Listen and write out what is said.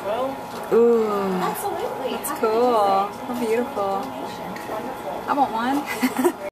Ooh. Absolutely. That's cool. How beautiful. I want one.